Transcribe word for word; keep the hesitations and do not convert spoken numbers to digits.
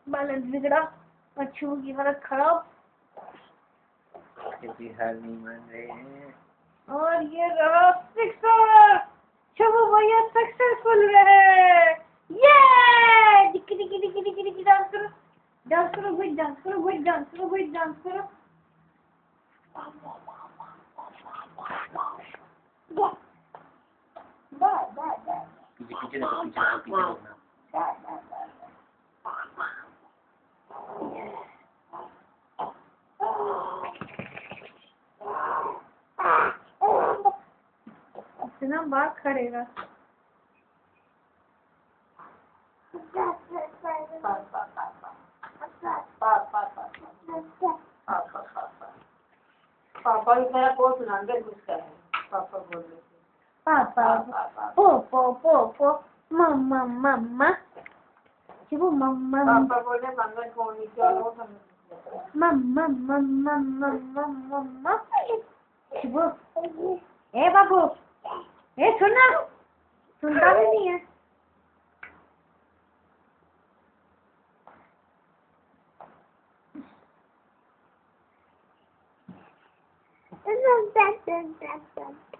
Balance बिगड़ा, अच्छू की हालत खराब, भी हार नहीं मान रहे हैं। और ये रहा सिक्सर, चुब्बू भैया सक्सेसफुल रहे। ये डिक्की डिक्की डिक्की डिक्की डिक्की डांस करो, डांस करो भाई, डांस करो भाई, डांस करो भाई, डांस करो। पीछे पीछे देखो, पीछे देखो, पीछे देखना। इतना बार खड़ेगा। पापा भी मेरा बहुत सुनांगे कुछ कर पापा बोल रहे थे पापा पो पो पो पो मम्मा मम्मा चुब्बू मम्मा पापा बोले मंगल फोन क्या हो मम्मा मम्मा मम्मा मम्मा चुब्बू ए बाबू ए सुनना, सुनता भी नहीं है। Dun, dun, dun, dun, dun.